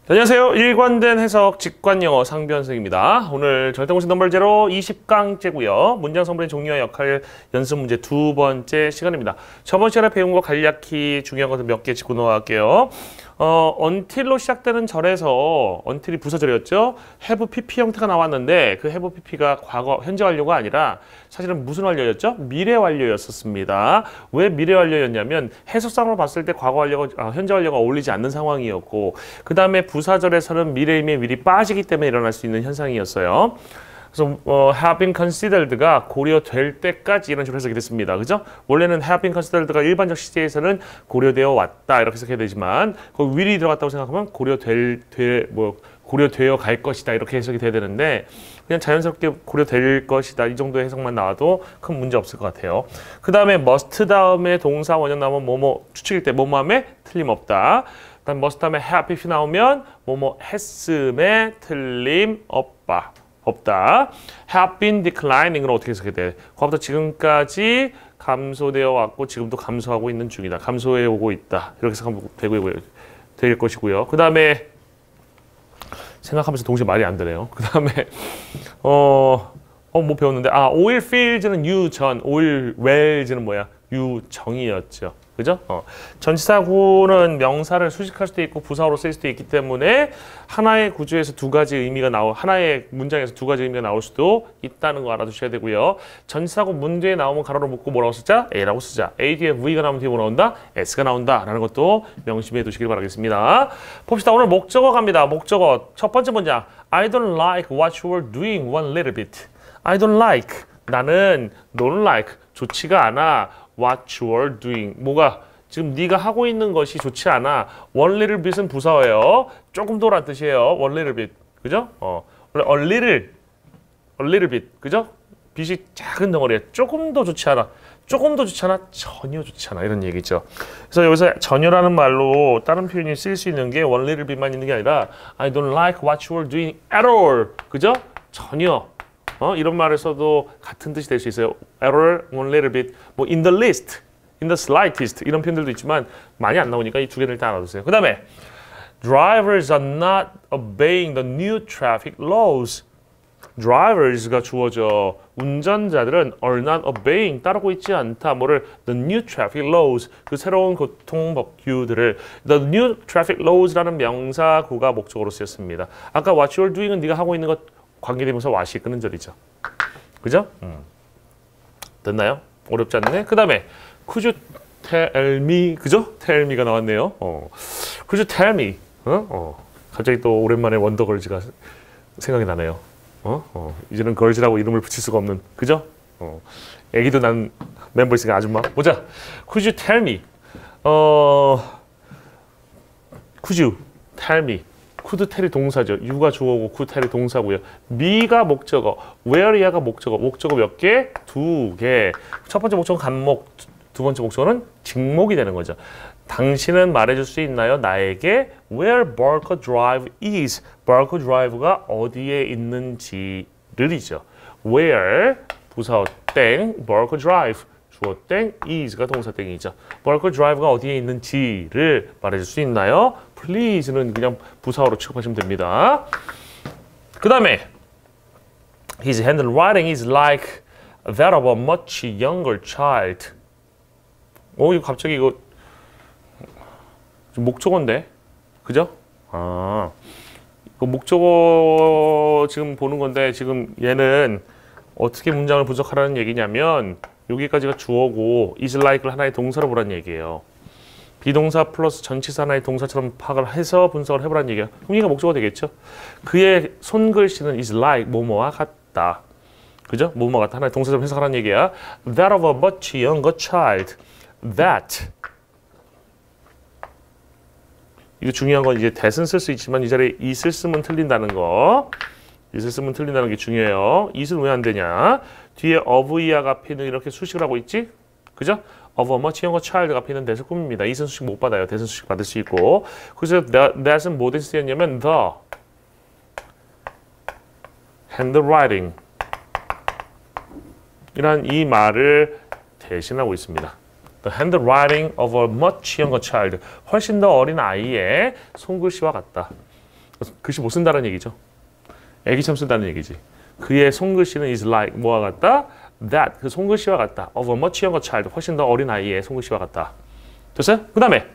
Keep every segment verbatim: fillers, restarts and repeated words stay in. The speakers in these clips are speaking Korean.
안녕하세요. 일관된 해석 직관영어 상변승입니다. 오늘 절대공식 넘버 제로 이십 강째고요. 문장 성분의 종류와 역할 연습 문제 두 번째 시간입니다. 저번 시간에 배운 거 간략히 중요한 것들 몇 개 짚고 넘어갈게요. 어, until로 시작되는 절에서 until이 부사절이었죠. have pp 형태가 나왔는데 그 have pp가 과거 현재 완료가 아니라 사실은 무슨 완료였죠? 미래 완료였었습니다. 왜 미래 완료였냐면 해석상으로 봤을 때 과거 완료가 아, 현재 완료가 어울리지 않는 상황이었고 그 다음에 부사절에서는 미래임의 미리 빠지기 때문에 일어날 수 있는 현상이었어요. 그래서 어, have been considered가 고려될 때까지 이런 식으로 해석이 됐습니다. 그죠? 원래는 have been considered가 일반적 시제에서는 고려되어 왔다 이렇게 해석해야 되지만 그 will이 들어갔다고 생각하면 고려될 되, 뭐 고려되어 갈 것이다 이렇게 해석이 돼야 되는데 그냥 자연스럽게 고려될 것이다 이 정도의 해석만 나와도 큰 문제 없을 것 같아요. 그 다음에 must 다음에 동사 원형 나오면 뭐뭐 추측일 때 뭐뭐함에 틀림없다. 그다음 must 다음에 have if 나오면 뭐뭐 했음에 틀림없다. 없다. have been declining은 어떻게 해석해야 돼? 과거부터 지금까지 감소되어 왔고 지금도 감소하고 있는 중이다. 감소해 오고 있다. 이렇게 해석하면 되고요. 될 것이고요. 그 다음에 생각하면서 동시에 말이 안 되네요. 그 다음에 어, 어, 뭐 배웠는데 아, oil fields는 유전, oil wells는 뭐야? 유정이었죠. 그죠? 어. 전치사구는 명사를 수식할 수도 있고 부사로 쓸 수도 있기 때문에 하나의 구조에서 두 가지 의미가 나오 하나의 문장에서 두 가지 의미가 나올 수도 있다는 거 알아두셔야 되고요. 전치사구 문제에 나오면 가로로 묶고 뭐라고 쓰자? A라고 쓰자. A 뒤에 V가 나오면 뒤에 뭐 나온다? S가 나온다. 라는 것도 명심해 두시길 바라겠습니다. 봅시다. 오늘 목적어 갑니다. 목적어. 첫 번째 문장. I don't like what you were doing one little bit. I don't like. 나는 don't like. 좋지가 않아. What you are doing. 뭐가 지금 네가 하고 있는 것이 좋지 않아. One little bit은 부사어예요. 조금 더란 뜻이에요. One little bit. 그죠? 어. 원래 a little, a little bit. 그죠? 빛이 작은 덩어리야. 조금 더 좋지 않아. 조금 더 좋지 않아. 전혀 좋지 않아. 이런 얘기죠. 그래서 여기서 전혀라는 말로 다른 표현이 쓸 수 있는 게 one little bit만 있는 게 아니라 I don't like what you are doing at all. 그죠? 전혀. 어, 이런 말에서도 같은 뜻이 될 수 있어요. Error, one little bit, 뭐 in the least, in the slightest 이런 표현들도 있지만 많이 안 나오니까 이 두 개를 일단 알아두세요. 그 다음에 Drivers are not obeying the new traffic laws. Drivers가 주어져. 운전자들은 are not obeying, 따르고 있지 않다. 뭐를? The new traffic laws, 그 새로운 교통법규들을. The new traffic laws라는 명사구가 목적으로 쓰였습니다. 아까 what you're doing은 네가 하고 있는 것 관계대명사 what이 끄는 절이죠. 그죠? 음. 됐나요? 어렵지 않네. 그 다음에 could you tell me, 그죠? tell me가 나왔네요. 어. could you tell me? 어? 어. 갑자기 또 오랜만에 원더걸즈가 생각이 나네요. 어? 어. 이제는 걸즈라고 이름을 붙일 수가 없는, 그죠? 어. 애기도 난 멤버 있으니까 아줌마. 보자. could you tell me? 어. could you tell me? could tell이 동사죠. you가 주어고 could tell이 동사고요. me가 목적어, where야가 목적어. 목적어 몇 개? 두 개. 첫 번째 목적어는 간목, 두 번째 목적어는 직목이 되는 거죠. 당신은 말해줄 수 있나요? 나에게 where Barker Drive is. Barker Drive가 어디에 있는지를이죠. where 부사어 땡, Barker Drive 주어 땡, is가 동사 땡이죠. Barker Drive가 어디에 있는지를 말해줄 수 있나요? Please는 그냥 부사어로 취급하시면 됩니다. 그 다음에 His handwriting is like that of a much younger child. 오, 이거 갑자기 이거 목적어인데, 그죠? 아, 이거 목적어 지금 보는 건데 지금 얘는 어떻게 문장을 분석하라는 얘기냐면 여기까지가 주어고 is like를 하나의 동사로 보라는 얘기예요. 비동사 플러스 전치사 하나의 동사처럼 파악을 해서 분석을 해보라는 얘기예요. 그럼 얘가 목적어가 되겠죠. 그의 손글씨는 is like 뭐뭐와 같다. 그죠? 뭐뭐와 같다. 하나의 동사처럼 해석하라는 얘기야. That of a much younger child. That. 이거 중요한 건 이제 that은 쓸 수 있지만 이 자리에 is을 쓰면 틀린다는 거. is을 쓰면 틀린다는 게 중요해요. is는 왜 안 되냐? 뒤에 of 이하가 앞에는 이렇게 수식을 하고 있지? 그죠? of a much younger child 앞에는 that을 꾸밉니다. is는 수식 못 받아요. that은 수식 받을 수 있고. 그래서 that은 뭐든 쓰였냐면 the handwriting 이란 이 말을 대신하고 있습니다. The handwriting of a much younger child. 훨씬 더 어린 아이의 손글씨와 같다. 글씨 못 쓴다는 얘기죠. 애기처럼 쓴다는 얘기지. 그의 손글씨는 is like 뭐와 같다? That 그 손글씨와 같다. Of a much younger child 훨씬 더 어린 아이의 손글씨와 같다. 됐어요? 그 다음에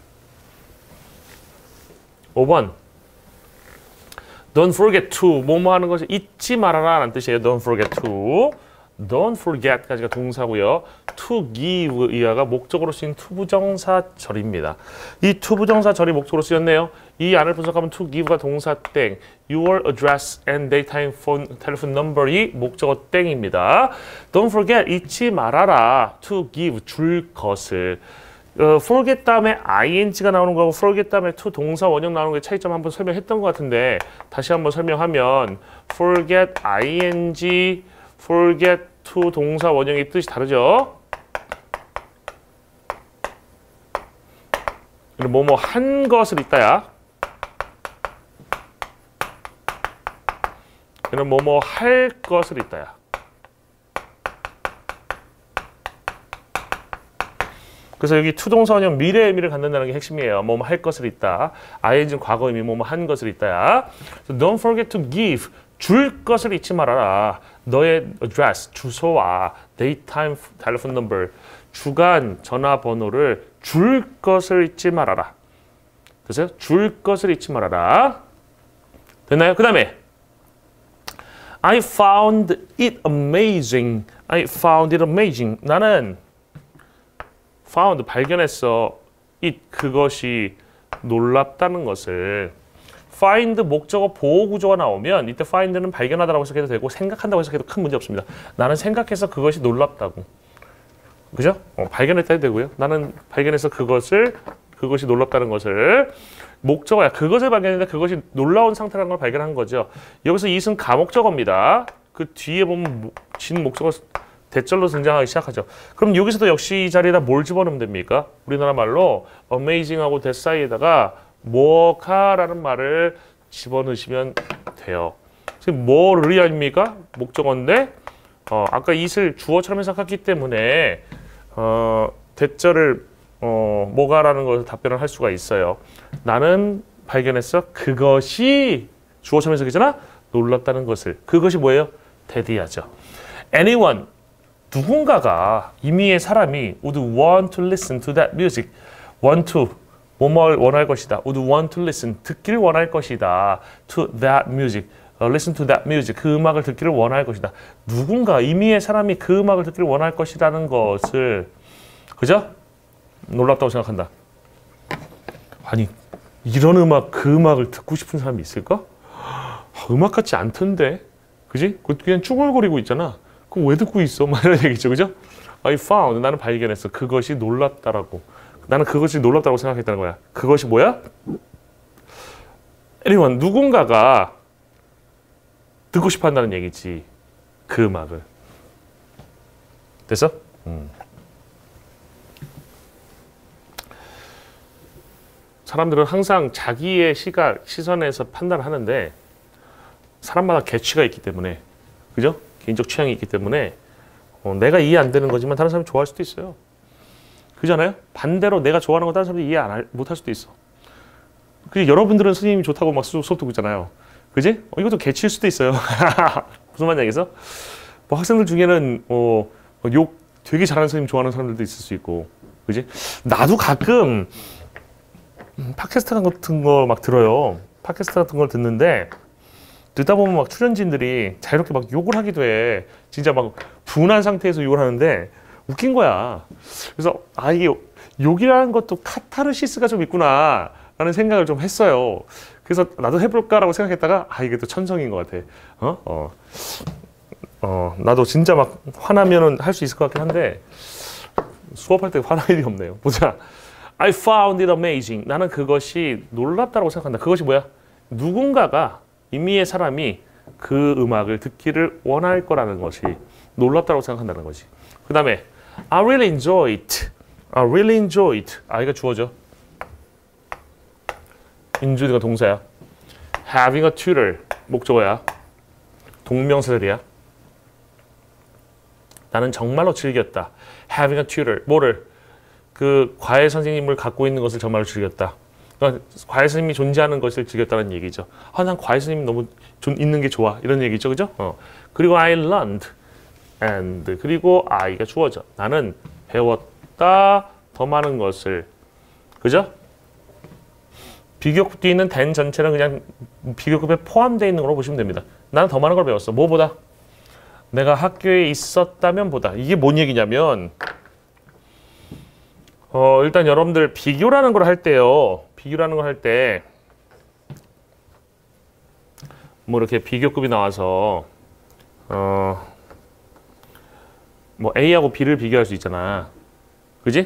오 번 Don't forget to 뭐뭐 하는 것을 잊지 말아라 라는 뜻이에요. Don't forget to Don't forget까지가 동사고요. To give 이하가 목적으로 쓰인 투부정사절입니다. 이 투부정사절이 목적으로 쓰였네요. 이 안을 분석하면 to give가 동사 땡, your address and daytime phone, telephone number이 목적어 땡입니다. Don't forget 잊지 말아라. To give 줄 것을. 어, forget 다음에 ing가 나오는 거하고 forget 다음에 to 동사 원형 나오는 게 차이점 한번 설명했던 것 같은데 다시 한번 설명하면 forget ing, forget to 동사 원형의 뜻이 다르죠. 뭐뭐 한 것을 있다야. 얘는 뭐뭐 할 것을 있다야. 그래서 여기 투동사 원형 미래 의미를 갖는다는 게 핵심이에요. 뭐뭐 할 것을 있다. ing는 과거 의미 뭐뭐 한 것을 있다야. So don't forget to give. 줄 것을 잊지 말아라. 너의 address, 주소와 daytime telephone number, 주간 전화번호를 줄 것을 잊지 말아라. 됐어요? 줄 것을 잊지 말아라. 됐나요? 그 다음에 I found it amazing. I found it amazing. 나는 found, 발견했어. it, 그것이 놀랍다는 것을. find 목적어 보호 구조가 나오면 이때 find는 발견하다라고 해석해도 되고 생각한다고 해석해도 큰 문제 없습니다. 나는 생각해서 그것이 놀랍다고. 그죠? 어, 발견했다 해도 되고요. 나는 발견해서 그것을 그것이 놀랍다는 것을 목적어야. 그것을 발견했는데 그것이 놀라운 상태라는 걸 발견한 거죠. 여기서 it은 가목적어입니다. 그 뒤에 보면 진 목적어 대절로 등장하기 시작하죠. 그럼 여기서도 역시 이 자리에다 뭘 집어넣으면 됩니까? 우리나라 말로 amazing하고 that 사이에다가 뭐가라는 말을 집어넣으시면 돼요. 지금 뭐를 아닙니까? 목적어인데 어, 아까 it을 주어처럼 해석했기 때문에 어, 대절을 어, 뭐가라는 것을 답변을 할 수가 있어요. 나는 발견했어. 그것이 주어처럼 해석이잖아. 놀랍다는 것을. 그것이 뭐예요? 대디하죠. Anyone 누군가가 이미의 사람이 would want to listen to that music. want to 뭐뭘 원할 것이다. would want to listen 듣기를 원할 것이다. to that music. Uh, listen to that music. 그 음악을 듣기를 원할 것이다. 누군가 이미의 사람이 그 음악을 듣기를 원할 것이라는 것을 그죠? 놀랍다고 생각한다. 아니 이런 음악 그 음악을 듣고 싶은 사람이 있을까? 음악 같지 않던데, 그지? 그냥 쭈글거리고 있잖아. 그럼 왜 듣고 있어? 막 이런 얘기죠, 그죠? I found 나는 발견했어. 그것이 놀랍다라고. 나는 그것이 놀랍다고 생각했다는 거야. 그것이 뭐야? anyone 누군가가 듣고 싶어 한다는 얘기지. 그 음악을. 됐어? 음. 사람들은 항상 자기의 시각, 시선에서 판단을 하는데 사람마다 개취가 있기 때문에 그죠? 개인적 취향이 있기 때문에 어, 내가 이해 안 되는 거지만 다른 사람이 좋아할 수도 있어요. 그잖아요? 반대로 내가 좋아하는 거 다른 사람이 이해 안 못할 수도 있어. 그지? 여러분들은 선생님이 좋다고 막 수업 듣고 있잖아요. 그지? 어, 이것도 개취일 수도 있어요. 무슨 말인지 알겠어? 뭐 학생들 중에는 어, 욕 되게 잘하는 선생님 좋아하는 사람들도 있을 수 있고, 그지? 나도 가끔 음, 팟캐스트 같은 거 막 들어요. 팟캐스트 같은 걸 듣는데 듣다 보면 막 출연진들이 자유롭게 막 욕을 하기도 해. 진짜 막 분한 상태에서 욕을 하는데 웃긴 거야. 그래서 아 이게 욕이라는 것도 카타르시스가 좀 있구나 라는 생각을 좀 했어요. 그래서 나도 해볼까라고 생각했다가 아 이게 또 천성인 것 같아. 어? 어. 어 나도 진짜 막 화나면은 할 수 있을 것 같긴 한데 수업할 때 화날 일이 없네요. 보자. I found it amazing. 나는 그것이 놀랍다고 생각한다. 그것이 뭐야? 누군가가 이미의 사람이 그 음악을 듣기를 원할 거라는 것이 놀랍다고 생각한다는 거지. 그 다음에 I really enjoy it. I really enjoy it. 아이가 주어져. enjoy가 동사야. having a tutor 목적어야. 동명사들이야. 나는 정말로 즐겼다. having a tutor 뭐를? 그 과외 선생님을 갖고 있는 것을 정말로 즐겼다. 그러니까 과외 선생님이 존재하는 것을 즐겼다는 얘기죠. 아, 난 과외 선생님이 너무 좀 있는 게 좋아. 이런 얘기죠. 그죠? 어. 그리고 I learned and 그리고 I가 주어져. 나는 배웠다 더 많은 것을. 그죠? 비교급 뒤에 있는 than 전체는 그냥 비교급에 포함되어 있는 걸로 보시면 됩니다. 나는 더 많은 걸 배웠어. 뭐보다? 내가 학교에 있었다면 보다. 이게 뭔 얘기냐면 어, 일단 여러분들 비교라는 걸 할 때요. 비교라는 걸 할 때 뭐 이렇게 비교급이 나와서 어, 뭐 A하고 B를 비교할 수 있잖아. 그지?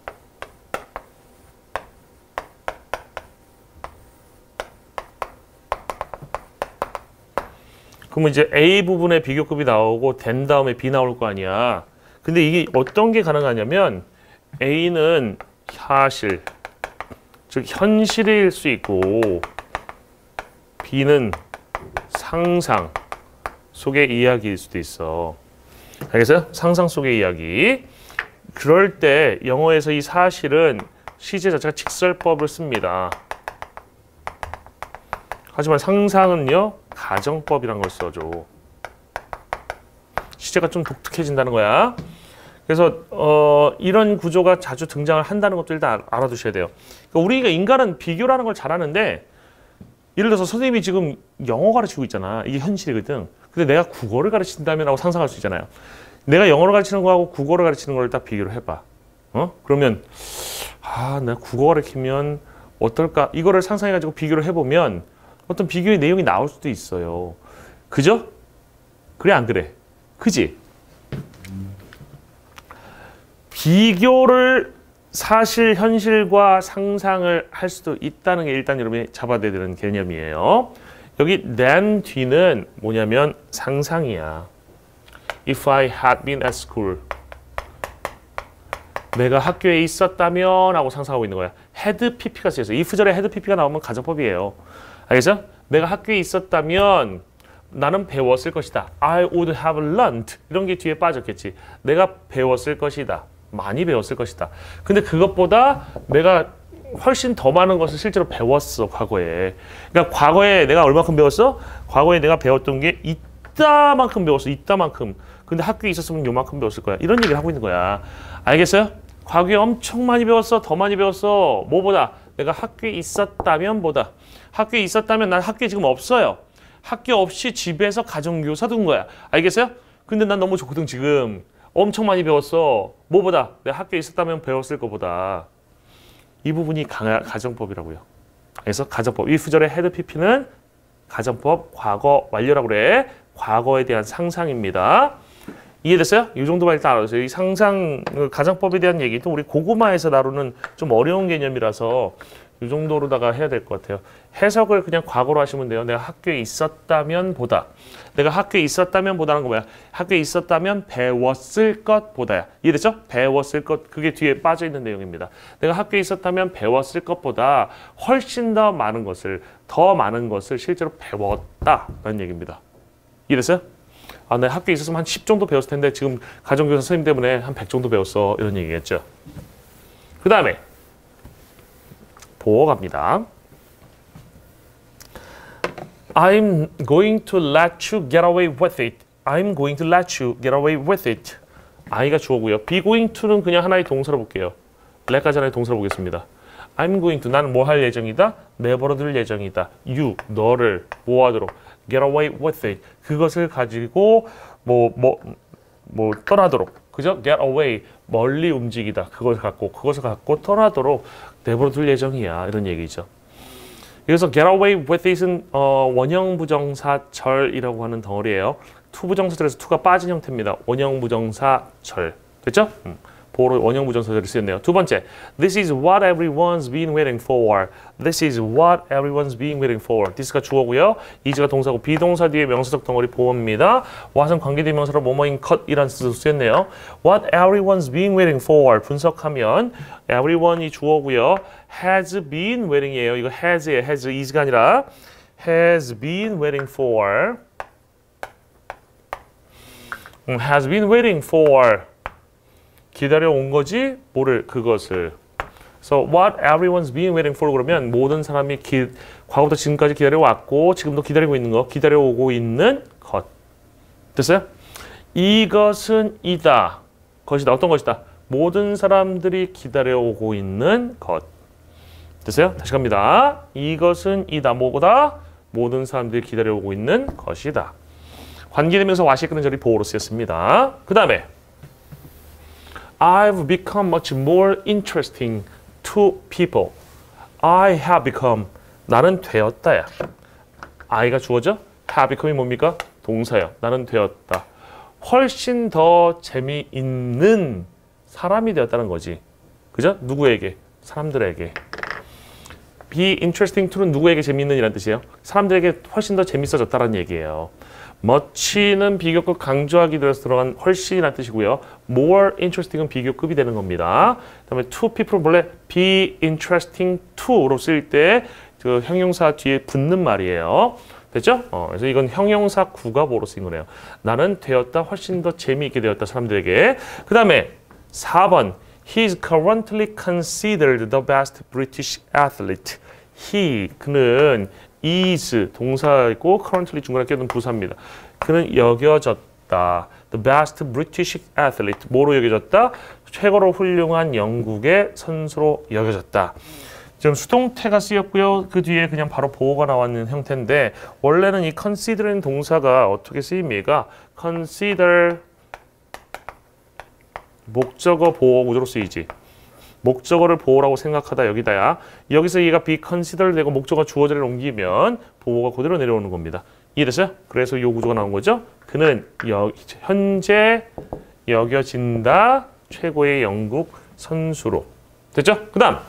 그러면 이제 A 부분에 비교급이 나오고 된 다음에 B 나올 거 아니야. 근데 이게 어떤 게 가능하냐면 A는 사실, 즉 현실일 수 있고 B는 상상 속의 이야기일 수도 있어. 알겠어요? 상상 속의 이야기. 그럴 때 영어에서 이 사실은 시제 자체가 직설법을 씁니다. 하지만 상상은요, 가정법이란 걸 써줘. 시제가 좀 독특해진다는 거야. 그래서 어, 이런 구조가 자주 등장을 한다는 것도 일단 알아두셔야 돼요. 그러니까 우리가 인간은 비교라는 걸 잘하는데, 예를 들어서 선생님이 지금 영어 가르치고 있잖아. 이게 현실이거든. 근데 내가 국어를 가르친다면 하고 상상할 수 있잖아요. 내가 영어를 가르치는 거하고 국어를 가르치는 걸 딱 비교를 해봐. 어? 그러면 아, 내가 국어 가르치면 어떨까? 이거를 상상해가지고 비교를 해보면 어떤 비교의 내용이 나올 수도 있어요. 그죠? 그래 안 그래? 그지? 비교를 사실 현실과 상상을 할 수도 있다는 게 일단 여러분이 잡아야 되는 개념이에요. 여기 than 뒤는 뭐냐면 상상이야. If I had been at school. 내가 학교에 있었다면 하고 상상하고 있는 거야. had pp가 쓰여서 if절에 had pp가 나오면 가정법이에요. 알겠어? 내가 학교에 있었다면 나는 배웠을 것이다. I would have learned. 이런 게 뒤에 빠졌겠지. 내가 배웠을 것이다. 많이 배웠을 것이다. 근데 그것보다 내가 훨씬 더 많은 것을 실제로 배웠어, 과거에. 그러니까 과거에 내가 얼마큼 배웠어? 과거에 내가 배웠던 게 이따만큼 배웠어, 이따만큼. 근데 학교에 있었으면 요만큼 배웠을 거야. 이런 얘기를 하고 있는 거야. 알겠어요? 과거에 엄청 많이 배웠어, 더 많이 배웠어. 뭐보다? 내가 학교에 있었다면 보다. 학교에 있었다면 난 학교에 지금 없어요. 학교 없이 집에서 가정교사 둔 거야. 알겠어요? 근데 난 너무 좋거든, 지금. 엄청 많이 배웠어. 뭐보다? 내가 학교에 있었다면 배웠을 것보다. 이 부분이 가, 가정법이라고요. 그래서 가정법. 이 구절의 헤드 피피는 가정법 과거 완료라고 그래. 과거에 대한 상상입니다. 이해됐어요? 이 정도만 일단 알아주세요. 이 상상, 가정법에 대한 얘기도 우리 고구마에서 다루는 좀 어려운 개념이라서 이 정도로다가 해야 될 것 같아요. 해석을 그냥 과거로 하시면 돼요. 내가 학교에 있었다면 보다. 내가 학교에 있었다면 보다는 거 뭐야? 학교에 있었다면 배웠을 것보다야. 이해됐죠? 배웠을 것. 그게 뒤에 빠져있는 내용입니다. 내가 학교에 있었다면 배웠을 것보다 훨씬 더 많은 것을, 더 많은 것을 실제로 배웠다라는 얘기입니다. 이해됐어요? 아, 내가 학교에 있었으면 한 십 정도 배웠을 텐데 지금 가정교사 선생님 때문에 한 백 정도 배웠어. 이런 얘기겠죠. 그 다음에 보어 갑니다. I'm going to let you get away with it. I'm going to let you get away with it. I가 주어고요. be going to는 그냥 하나의 동사로 볼게요. let까지 하나의 동사로 보겠습니다. I'm going to, 나는 뭐 할 예정이다? 내버려둘 예정이다. you, 너를 뭐 하도록? get away with it. 그것을 가지고 뭐, 뭐, 뭐 떠나도록. 그죠? get away, 멀리 움직이다. 그것을 갖고, 그것을 갖고 떠나도록 내버려둘 예정이야. 이런 얘기죠. 그래서 get away with it은 어, 원형 부정사절이라고 하는 덩어리예요. to 부정사절에서 to가 빠진 형태입니다. 원형 부정사절. 됐죠? 음. 보로 원형 부정사절을 쓰였네요. 두 번째, this is what everyone's been waiting for. This is what everyone's been waiting for. this가 주어고요. is가 동사고 비동사 뒤에 명사적 덩어리 보어입니다. what은 관계대명사로 뭐뭐인 컷이라는 뜻으로 쓰였네요. What everyone's been waiting for. 분석하면 everyone이 주어고요. has been waiting이에요. 이거 has예요. has, is가 아니라 has been waiting for. 음, has been waiting for. 기다려온 거지? 뭐를? 그것을. So what everyone's been waiting for 그러면 모든 사람이 기, 과거부터 지금까지 기다려왔고 지금도 기다리고 있는 거, 기다려오고 있는 것. 됐어요? 이것은 이다. 것이다. 어떤 것이다? 모든 사람들이 기다려오고 있는 것. 됐어요? 다시 갑니다. 이것은 이다. 뭐보다? 모든 사람들이 기다려오고 있는 것이다. 관계되면서 와시 끄는 절이 보호로 쓰였습니다. 그 다음에 I've become much more interesting to people. I have become. 나는 되었다야. I가 주어져? have become이 뭡니까? 동사요. 나는 되었다. 훨씬 더 재미있는 사람이 되었다는 거지. 그죠? 누구에게? 사람들에게. Be interesting to는 누구에게 재미있는 이란 뜻이에요? 사람들에게 훨씬 더 재밌어졌다는 얘기예요. much는 비교급 강조하기 들어서 들어간 훨씬이라는 뜻이고요. more interesting은 비교급이 되는 겁니다. 그다음에 to people은 원래 be interesting to로 쓸 때 그 형용사 뒤에 붙는 말이에요. 됐죠? 어, 그래서 이건 형용사 구가 뭐로 쓰인 거네요. 나는 되었다, 훨씬 더 재미있게 되었다, 사람들에게. 그 다음에 사 번 He is currently considered the best British athlete. He, 그는 is 동사이고 currently 중간에 끼어든 부사입니다. 그는 여겨졌다. The best British athlete. 뭐로 여겨졌다? 최고로 훌륭한 영국의 선수로 여겨졌다. 지금 수동태가 쓰였고요. 그 뒤에 그냥 바로 보호가 나왔는 형태인데 원래는 이 consider는 동사가 어떻게 쓰입니까? consider 목적어 보호 구조로 쓰이지. 목적어를 보호라고 생각하다 여기다야. 여기서 얘가 be considered 되고 목적어 주어자를 옮기면 보호가 그대로 내려오는 겁니다. 이해됐어요? 그래서 이 구조가 나온 거죠. 그는 여, 현재 여겨진다 최고의 영국 선수로. 됐죠? 그 다음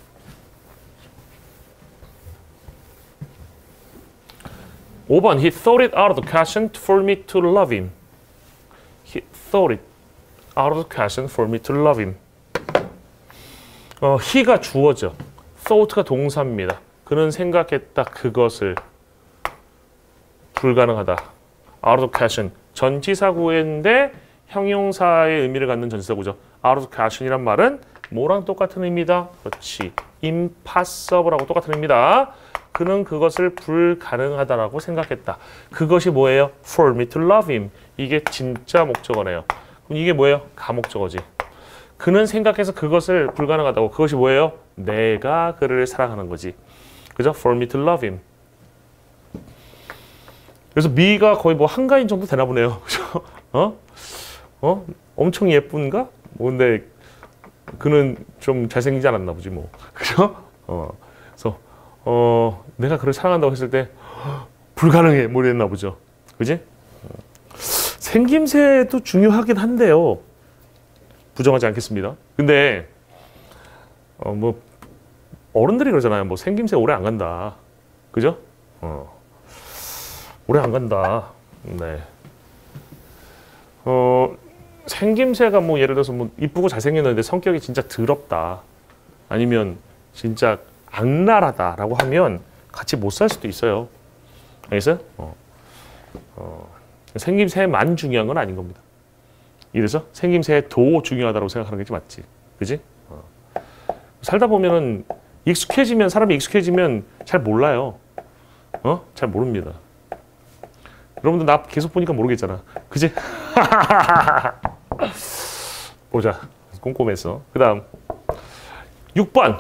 오 번 He thought it out of the question for me to love him. He thought it out of the question for me to love him. 어, he가 주어져. thought가 동사입니다. 그는 생각했다 그것을. 불가능하다. out of the question. 전치사구인데 형용사의 의미를 갖는 전치사구죠. out of the question이란 말은 뭐랑 똑같은 의미다? 그렇지. impossible하고 똑같은 의미다. 그는 그것을 불가능하다라고 생각했다. 그것이 뭐예요? For me to love him. 이게 진짜 목적어네요. 그럼 이게 뭐예요? 가목적어지. 그는 생각해서 그것을 불가능하다고. 그것이 뭐예요? 내가 그를 사랑하는 거지. 그죠? For me to love him. 그래서 미가 거의 뭐 한가인 정도 되나 보네요. 그죠? 어? 어? 엄청 예쁜가? 뭐 근데 그는 좀 잘생기지 않았나 보지 뭐. 그죠? 어. 그래서 어, 내가 그를 사랑한다고 했을 때 불가능해 뭐 이랬나 보죠. 그지? 생김새도 중요하긴 한데요. 부정하지 않겠습니다. 근데 어, 뭐 어른들이 그러잖아요. 뭐 생김새 오래 안 간다. 그죠? 어. 오래 안 간다. 네. 어, 생김새가 뭐 예를 들어서 뭐 이쁘고 잘생겼는데 성격이 진짜 더럽다. 아니면 진짜 악랄하다라고 하면 같이 못 살 수도 있어요. 알겠어요? 어. 어. 생김새만 중요한 건 아닌 겁니다. 이래서 생김새도 중요하다고 생각하는 게 맞지. 그지? 어. 살다 보면은 익숙해지면 사람이 익숙해지면 잘 몰라요. 어? 잘 모릅니다. 여러분들 나 계속 보니까 모르겠잖아. 그지? 보자. 꼼꼼했어. 그 다음 육 번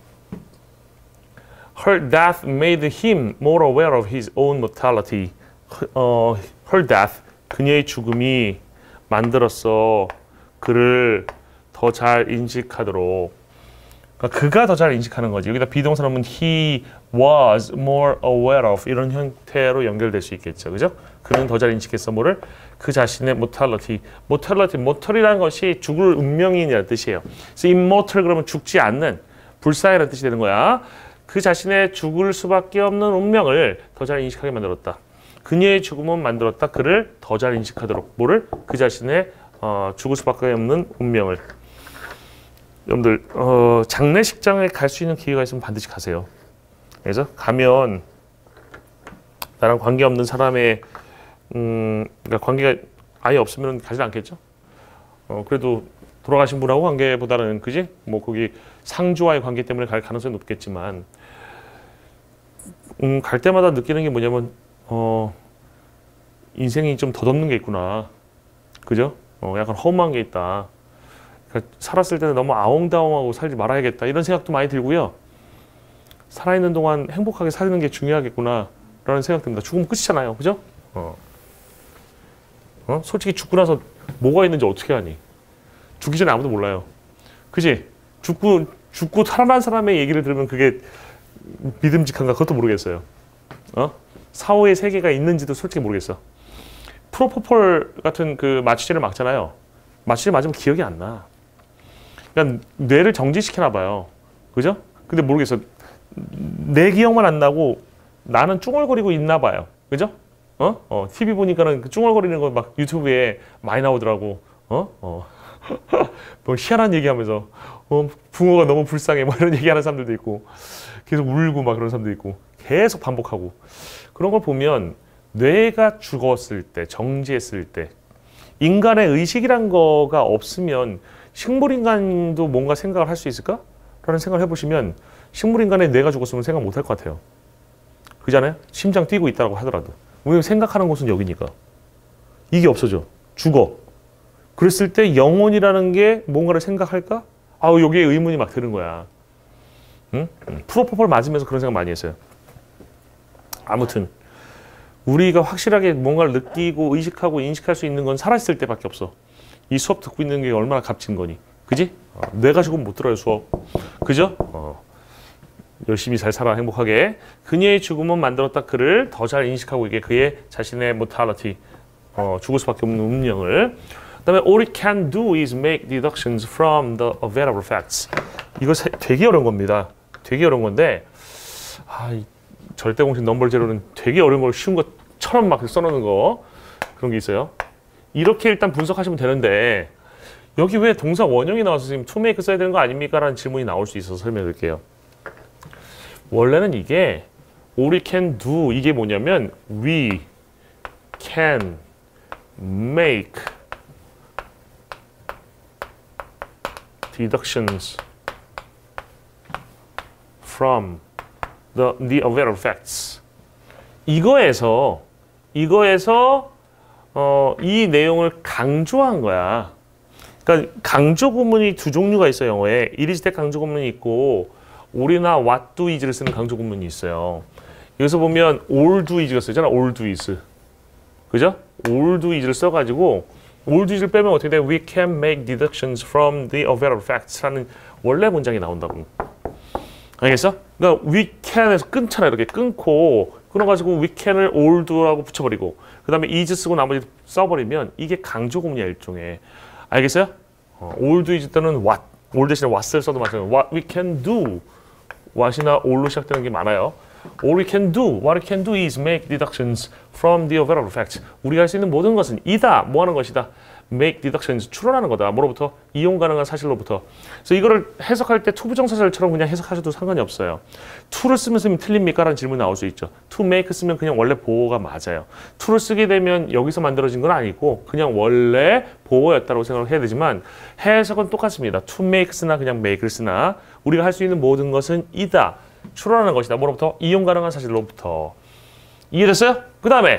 Her death made him more aware of his own mortality. 어, her death, 그녀의 죽음이 만들었어 그를 더 잘 인식하도록. 그러니까 그가 더 잘 인식하는 거지. 여기다 비동사 넣으면 he was more aware of 이런 형태로 연결될 수 있겠죠. 그죠? 그는 더 잘 인식했어 뭐를? 그 자신의 mortality. mortality, mortal이라는 것이 죽을 운명이라는 뜻이에요. 그래서 immortal 그러면 죽지 않는, 불사이라는 뜻이 되는 거야. 그 자신의 죽을 수밖에 없는 운명을 더 잘 인식하게 만들었다. 그녀의 죽음은 만들었다. 그를 더 잘 인식하도록. 뭐를? 그 자신의 어, 죽을 수밖에 없는 운명을. 여러분들 어, 장례식장에 갈 수 있는 기회가 있으면 반드시 가세요. 그래서 가면 나랑 관계없는 사람의 음, 그러니까 관계가 아예 없으면 가지 않겠죠. 어, 그래도 돌아가신 분하고 관계보다는 그지? 뭐 거기 상주와의 관계 때문에 갈 가능성이 높겠지만 음, 갈 때마다 느끼는 게 뭐냐면 어, 인생이 좀 덧없는 게 있구나. 그죠? 어, 약간 허무한 게 있다. 그러니까 살았을 때는 너무 아웅다웅하고 살지 말아야겠다. 이런 생각도 많이 들고요. 살아있는 동안 행복하게 사는 게 중요하겠구나. 라는 생각 듭니다. 죽으면 끝이잖아요. 그죠? 어. 어? 솔직히 죽고 나서 뭐가 있는지 어떻게 하니? 죽기 전에 아무도 몰라요. 그지? 죽고, 죽고 살아난 사람의 얘기를 들으면 그게 믿음직한가? 그것도 모르겠어요. 어? 사후의 세계가 있는지도 솔직히 모르겠어. 프로포폴 같은 그 마취제를 맞잖아요. 마취제 맞으면 기억이 안 나. 그러니까 뇌를 정지시키나 봐요. 그죠? 근데 모르겠어. 내 기억만 안 나고 나는 쭝얼거리고 있나 봐요. 그죠? 어? 어, 티비 보니까는 그 쭝얼거리는 거 막 유튜브에 많이 나오더라고. 어? 어. 뭐 희한한 얘기하면서 어, 붕어가 너무 불쌍해 뭐 이런 얘기하는 사람들도 있고 계속 울고 막 그런 사람도 있고 계속 반복하고 그런 걸 보면 뇌가 죽었을 때, 정지했을 때 인간의 의식이란 거가 없으면 식물인간도 뭔가 생각을 할 수 있을까? 라는 생각을 해보시면 식물인간의 뇌가 죽었으면 생각 못 할 것 같아요. 그잖아요? 심장 뛰고 있다고 하더라도. 왜냐면 생각하는 곳은 여기니까. 이게 없어져. 죽어. 그랬을 때 영혼이라는 게 뭔가를 생각할까? 아우 여기에 의문이 막 드는 거야. 응? 프로포폴 맞으면서 그런 생각 많이 했어요. 아무튼 우리가 확실하게 뭔가를 느끼고 의식하고 인식할 수 있는 건 살아있을 때밖에 없어. 이 수업 듣고 있는 게 얼마나 값진 거니. 그지? 어, 뇌가 죽으면 못 들어요 수업. 그죠? 어. 열심히 잘 살아 행복하게. 그녀의 죽음은 만들었다 그를 더 잘 인식하고 이게 그의 자신의 mortality 어, 죽을 수밖에 없는 운명을. 그다음에 all it can do is make deductions from the available facts. 이거 되게 어려운 겁니다. 되게 어려운 건데 아, 이 절대 공식 넘버 제로는 되게 어려운 걸 쉬운 것처럼 막 써놓는 거 그런 게 있어요. 이렇게 일단 분석하시면 되는데 여기 왜 동사 원형이 나와서 지금 to make 써야 되는 거 아닙니까? 라는 질문이 나올 수 있어서 설명해 드릴게요. 원래는 이게 all we can do 이게 뭐냐면 we can make deductions from the, the available facts. 이거에서 이거에서 어, 이 내용을 강조한 거야. 그러니까 강조 구문이 두 종류가 있어요. 영어에 is that 강조 구문이 있고 all이나 what do is를 쓰는 강조 구문이 있어요. 여기서 보면 all do is가 쓰잖아. all do is. 그죠? all do is를 써가지고 all do is를 빼면 어떻게 돼? We can make deductions from the available facts라는 원래 문장이 나온다고. 알겠어? 그러니까 we can에서 끊잖아. 이렇게 끊고 끊어가지고 we can을 all do라고 붙여버리고 그 다음에 is 쓰고 나머지 써버리면 이게 강조 구문이야 일종의. 알겠어요? 어, all do is 때는 what, all 대신에 what을 써도 마찬가지로 what we can do, what이나 all로 시작되는 게 많아요. All we can do, what we can do is make deductions from the available facts. 우리가 할 수 있는 모든 것은 이다, 뭐 하는 것이다. make deductions, 추론하는 거다. 뭐로부터? 이용 가능한 사실로부터. 그래서 이거를 해석할 때 투부정사절처럼 그냥 해석하셔도 상관이 없어요. to를 쓰면 쓰면 틀립니까? 라는 질문이 나올 수 있죠. to make 쓰면 그냥 원래 보호가 맞아요. to를 쓰게 되면 여기서 만들어진 건 아니고 그냥 원래 보호였다고 생각을 해야 되지만 해석은 똑같습니다. to make 쓰나 그냥 make를 쓰나 우리가 할 수 있는 모든 것은 이다. 추론하는 것이다. 뭐로부터? 이용 가능한 사실로부터. 이해됐어요? 그 다음에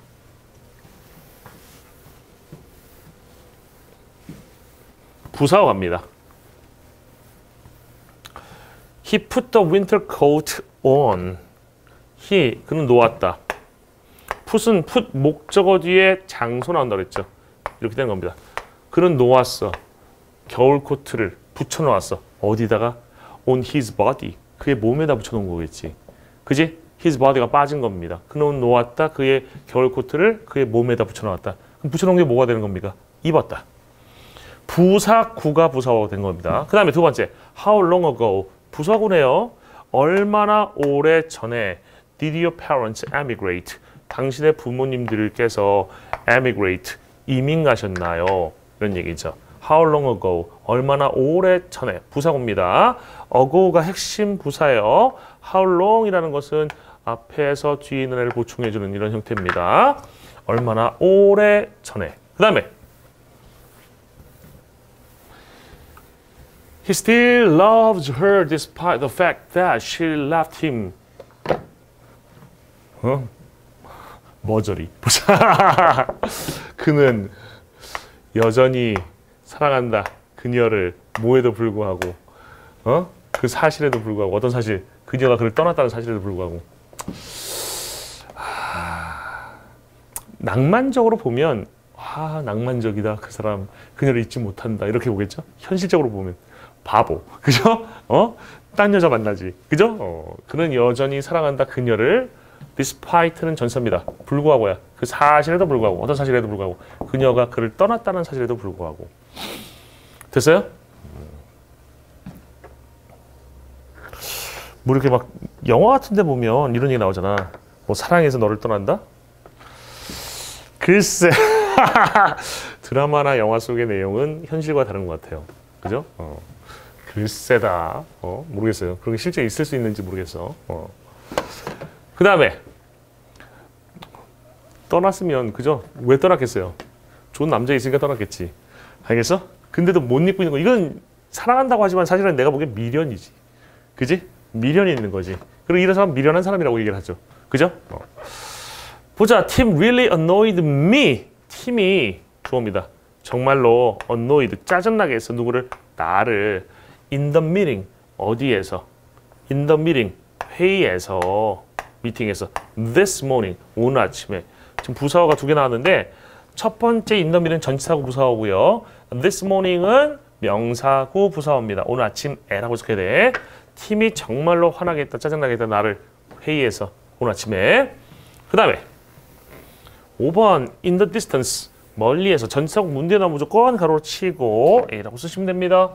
부사어 갑니다. He put the winter coat on. He, 그는 놓았다. put은 put 목적어 뒤에 장소 나온다 그랬죠. 이렇게 되는 겁니다. 그는 놓았어. 겨울 코트를 붙여놓았어. 어디다가? On his body. 그의 몸에다 붙여놓은 거겠지. 그지? His body가 빠진 겁니다. 그는 놓았다. 그의 겨울 코트를 그의 몸에다 붙여놓았다. 그럼 붙여놓은 게 뭐가 되는 겁니까? 입었다. 부사구가 부사어가 된 겁니다. 그 다음에 두 번째, how long ago. 부사구네요. 얼마나 오래 전에 did your parents emigrate? 당신의 부모님들께서 emigrate, 이민 가셨나요? 이런 얘기죠. how long ago. 얼마나 오래 전에. 부사구입니다. ago가 핵심 부사예요. how long이라는 것은 앞에서 뒤에 있는 애를 보충해주는 이런 형태입니다. 얼마나 오래 전에. 그 다음에 He still loves her despite the fact that she left him. 어? 머저리. 보자. 그는 여전히 사랑한다. 그녀를 뭐에도 불구하고, 어? 그 사실에도 불구하고, 어떤 사실, 그녀가 그를 떠났다는 사실에도 불구하고. 아, 낭만적으로 보면, 아, 낭만적이다. 그 사람, 그녀를 잊지 못한다. 이렇게 보겠죠? 현실적으로 보면. 바보. 그죠? 어? 딴 여자 만나지. 그죠? 어, 그는 여전히 사랑한다. 그녀를 despite는 전사입니다. 불구하고야. 그 사실에도 불구하고, 어떤 사실에도 불구하고, 그녀가 그를 떠났다는 사실에도 불구하고. 됐어요? 뭐 이렇게 막 영화 같은 데 보면 이런 얘기 나오잖아. 뭐 사랑해서 너를 떠난다? 글쎄. 드라마나 영화 속의 내용은 현실과 다른 것 같아요. 그죠? 어. 글쎄다. 어, 모르겠어요. 그런 게 실제 있을 수 있는지 모르겠어. 어. 그 다음에 떠났으면 그죠? 왜 떠났겠어요? 좋은 남자 있으니까 떠났겠지. 알겠어? 근데도 못 잊고 있는 거. 이건 사랑한다고 하지만 사실은 내가 보기엔 미련이지. 그지? 미련이 있는 거지. 그리고 이런 사람 미련한 사람이라고 얘기를 하죠. 그죠? 어. 보자. Tim really annoyed me. 팀이 주어입니다. 정말로 annoyed, 짜증나게 했어. 누구를? 나를. In the meeting. 어디에서? In the meeting. 회의에서. 미팅에서. This morning. 오늘 아침에. 지금 부사어가 두 개 나왔는데 첫 번째 in the meeting 전치사구 부사어고요. This morning은 명사구 부사어입니다. 오늘 아침에라고 해석해야 돼. 팀이 정말로 화나게 했다. 짜증나게 했다. 나를 회의에서. 오늘 아침에. 그 다음에 오 번 in the distance. 멀리에서. 전치사구 문제나 무조건 가로로 치고 A라고 쓰시면 됩니다.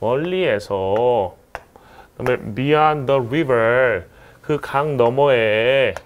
멀리에서. 그 다음에 beyond the river. 그 강 너머에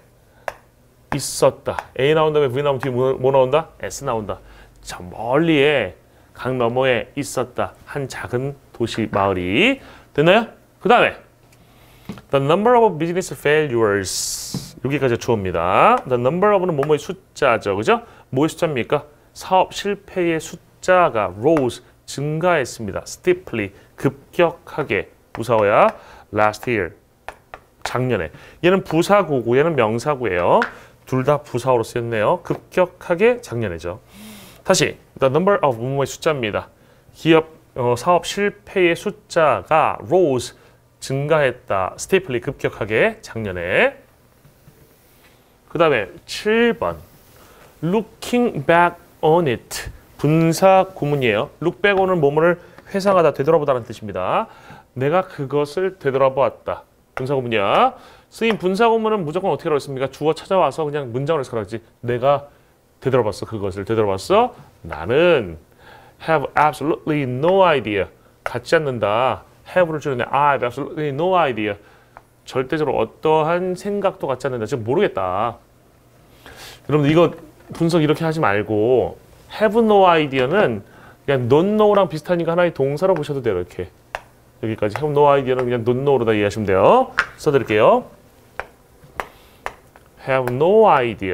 있었다. A 나온 다음에 V 나오면 뒤에 뭐, 뭐 나온다? S 나온다. 저 멀리에 강 너머에 있었다. 한 작은 도시 마을이. 됐나요? 그 다음에 The number of business failures. 여기까지 주어입니다. The number of는 뭐뭐의 숫자죠. 그죠? 뭐의 숫자입니까? 사업 실패의 숫자가 rose, 증가했습니다. steeply, 급격하게. 부사어야 last year, 작년에. 얘는 부사구고 얘는 명사구예요. 둘 다 부사어로 쓰였네요. 급격하게 작년에죠. 다시 the number of 뭐뭐의 숫자입니다. 기업 어, 사업 실패의 숫자가 rose, 증가했다. steeply, 급격하게 작년에. 그 다음에 칠 번 looking back on it. 분사 구문이에요. look back on은 뭐뭐를 회상하다, 되돌아보다는 뜻입니다. 내가 그것을 되돌아보았다. 분사 구문이야. 쓰인 분사 구문은 무조건 어떻게 하겠습니까? 주어 찾아와서 그냥 문장으로 해석하지. 내가 되돌아봤어. 그것을 되돌아봤어. 나는 have absolutely no idea. 갖지 않는다. have를 줄여내. I have absolutely no idea. 절대적으로 어떠한 생각도 갖지 않는다. 지금 모르겠다. 여러분들 이거 분석 이렇게 하지 말고 have no idea는 그냥 don't know랑 비슷하니까 하나의 동사로 보셔도 돼요. 이렇게. 여기까지 have no idea는 그냥 don't know로 다 이해하시면 돼요. 써드릴게요. have no idea.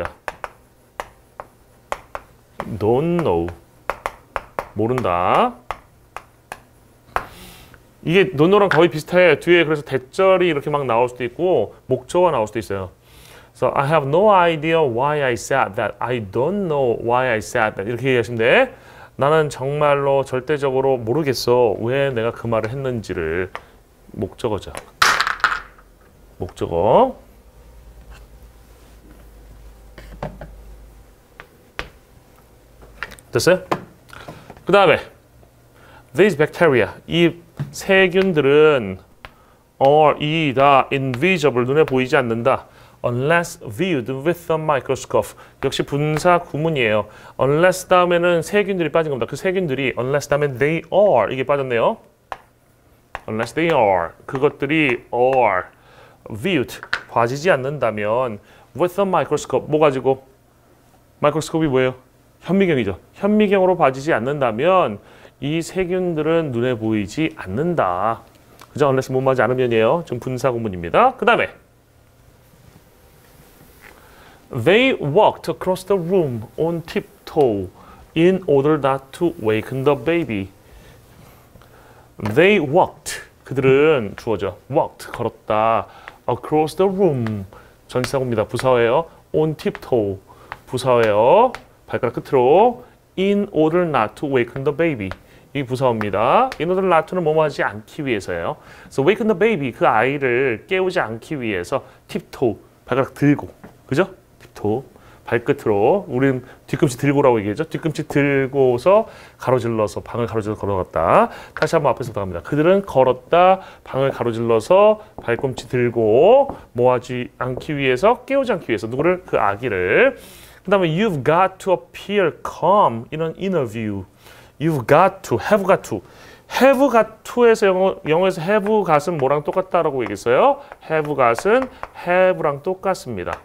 don't know. 모른다. 이게 don't know랑 거의 비슷해. 뒤에 그래서 대절이 이렇게 막 나올 수도 있고 목적어가 나올 수도 있어요. So I have no idea why I said that. I don't know why I said that. 이렇게 얘기하시면 돼. 나는 정말로 절대적으로 모르겠어. 왜 내가 그 말을 했는지를. 목적어죠. 목적어. 됐어요? 그 다음에 These bacteria. 이 세균들은 are 이 다 invisible. 눈에 보이지 않는다. Unless viewed with a microscope. 역시 분사 구문이에요. Unless 다음에는 세균들이 빠진 겁니다. 그 세균들이 unless 다음에 they are 이게 빠졌네요. Unless they are 그것들이 are viewed 봐지지 않는다면 with a microscope 뭐 가지고 마이크로스코프이 뭐예요? 현미경이죠. 현미경으로 봐지지 않는다면 이 세균들은 눈에 보이지 않는다. 그죠? unless 못 맞지 않으면이에요. 지금 분사 구문입니다. 그 다음에 They walked across the room on tiptoe in order not to waken the baby. They walked. 그들은 주어져. walked. 걸었다. across the room. 전치사고입니다. 부사어예요. on tiptoe. 부사어예요. 발가락 끝으로. in order not to waken the baby. 이 부사어입니다. in order not to는 뭐뭐 하지 않기 위해서예요. So waken the baby. 그 아이를 깨우지 않기 위해서 tiptoe. 발가락 들고. 그죠? tiptoe. 발끝으로. 우린 뒤꿈치 들고라고 얘기하죠. 뒤꿈치 들고서 가로질러서 방을 가로질러 걸어갔다. 다시 한번 앞에서 나갑니다. 그들은 걸었다. 방을 가로질러서 발꿈치 들고 뭐하지 않기 위해서 깨우지 않기 위해서 누구를? 그 아기를. 그 다음에 you've got to appear calm in an interview. You've got to, have got to. have got to에서 영어, 영어에서 have got은 뭐랑 똑같다라고 얘기했어요? have got은 have랑 똑같습니다.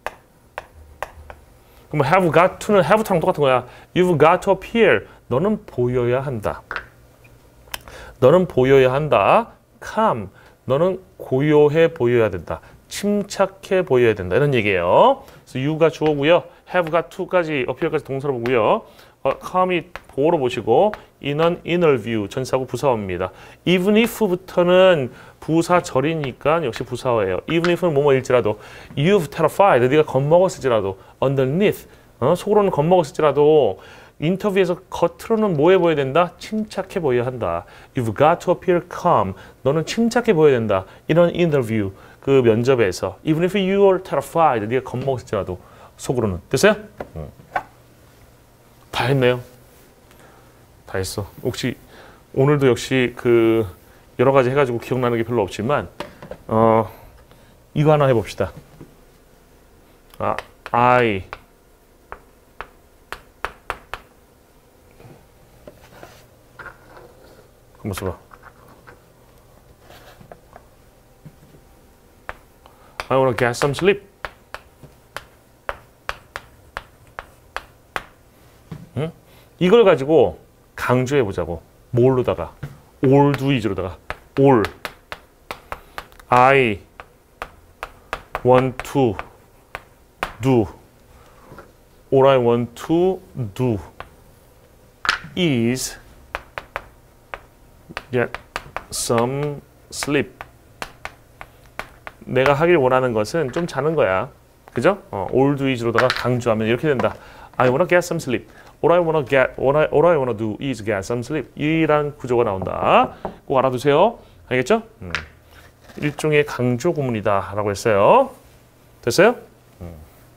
그럼 have got to는 have to랑 똑같은 거야. You've got to appear. 너는 보여야 한다. 너는 보여야 한다. calm. 너는 고요해 보여야 된다. 침착해 보여야 된다. 이런 얘기예요. 그래서 you가 주어고요. have got to까지 appear까지 동사로 보고요. 어, calm이 보어로 보시고 in an interview 전사고 부사어입니다. even if부터는 부사절이니까 역시 부사어예요. even if는 뭐뭐일지라도 you've terrified 네가 겁먹었을지라도 underneath 어, 속으로는 겁먹었을지라도 인터뷰에서 겉으로는 뭐해 보여야 된다? 침착해 보여야 한다. You've got to appear calm. 너는 침착해 보여야 된다. in an interview 그 면접에서 even if you are terrified 네가 겁먹었을지라도 속으로는 됐어요? 응. 다 했네요. 다 했어. 혹시 오늘도 역시 그 여러 가지 해가지고 기억나는 게 별로 없지만 어 이거 하나 해봅시다. 아, I 한번 써봐. I wanna get some sleep. 응? 이걸 가지고 강조해 보자고. 뭘로다가 all do is로다가 all I want to do all I want to do is get some sleep. 내가 하길 원하는 것은 좀 자는 거야. 그죠? 어, all do is로다가 강조하면 이렇게 된다. I wanna get some sleep. All I wanna get, all I, all I wanna do is get some sleep. 이란 구조가 나온다. 꼭 알아두세요. 알겠죠? 음. 일종의 강조 구문이다라고 했어요. 됐어요? 음.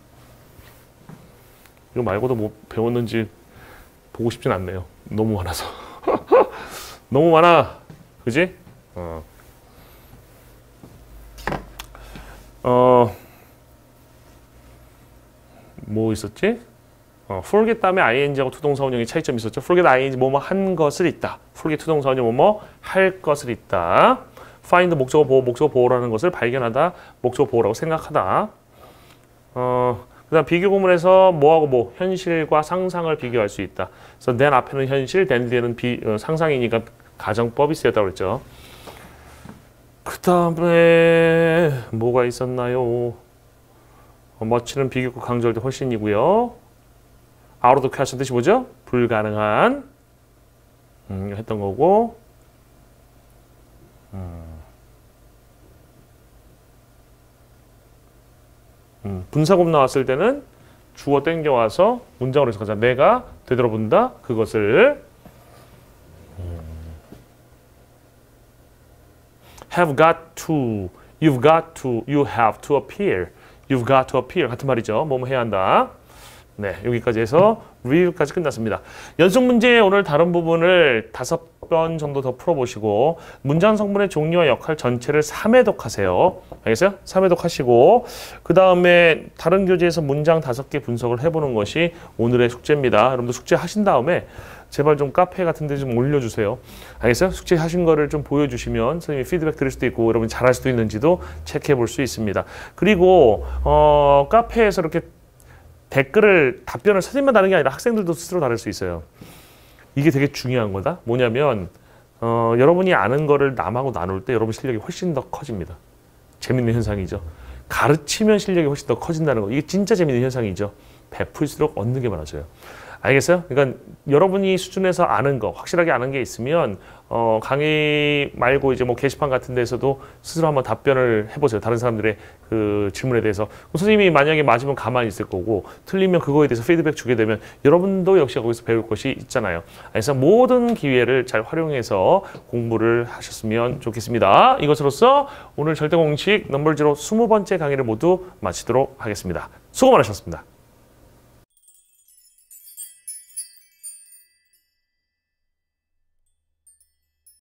이거 말고도 뭐 배웠는지 보고 싶진 않네요. 너무 많아서. 너무 많아. 그지? 어. 어. 뭐 있었지? 어, forget 다음에 ing하고 투동사 원형의 차이점이 있었죠. forget ing 뭐뭐 한 것을 있다. forget 투동사 원형 뭐뭐 할 것을 있다. find 목적어 보호, 목적어 보호라는 것을 발견하다, 목적어 보호라고 생각하다. 어, 그다음 비교 구문에서 뭐하고 뭐 현실과 상상을 비교할 수 있다. 그래서 then 앞에는 현실, then 뒤에는 비, 어, 상상이니까 가정법이 쓰였다고 그랬죠. 그 다음에 뭐가 있었나요? 어, 멋지는 비교구 강조할 때 훨씬이고요. out of the question 뜻이 뭐죠? 불가능한 음, 했던 거고 음. 음, 분사구문 나왔을 때는 주어 땡겨와서 문장으로 해석하자. 내가 되돌아본다 그것을 음. have got to, you've got to, you have to appear, you've got to appear 같은 말이죠. 뭐뭐 해야 한다. 네, 여기까지 해서 리뷰까지 끝났습니다. 연습 문제 오늘 다른 부분을 다섯 번 정도 더 풀어보시고 문장 성분의 종류와 역할 전체를 삼 회독하세요. 알겠어요? 삼 회독하시고 그 다음에 다른 교재에서 문장 다섯 개 분석을 해보는 것이 오늘의 숙제입니다. 여러분들 숙제 하신 다음에 제발 좀 카페 같은 데 좀 올려주세요. 알겠어요? 숙제 하신 거를 좀 보여주시면 선생님이 피드백 드릴 수도 있고 여러분이 잘할 수도 있는지도 체크해 볼 수 있습니다. 그리고 어, 카페에서 이렇게 댓글을 답변을 선생님만 다는 게 아니라 학생들도 스스로 다를 수 있어요. 이게 되게 중요한 거다. 뭐냐면 어, 여러분이 아는 거를 남하고 나눌 때 여러분 실력이 훨씬 더 커집니다. 재밌는 현상이죠. 가르치면 실력이 훨씬 더 커진다는 거. 이게 진짜 재밌는 현상이죠. 베풀수록 얻는 게 많아져요. 알겠어요? 그러니까 여러분이 수준에서 아는 거, 확실하게 아는 게 있으면 어, 강의 말고 이제 뭐 게시판 같은 데서도 스스로 한번 답변을 해보세요. 다른 사람들의 그 질문에 대해서. 선생님이 만약에 맞으면 가만히 있을 거고 틀리면 그거에 대해서 피드백 주게 되면 여러분도 역시 거기서 배울 것이 있잖아요. 그래서 모든 기회를 잘 활용해서 공부를 하셨으면 좋겠습니다. 이것으로써 오늘 절대공식 넘버 제로 이십 번째 강의를 모두 마치도록 하겠습니다. 수고 많으셨습니다.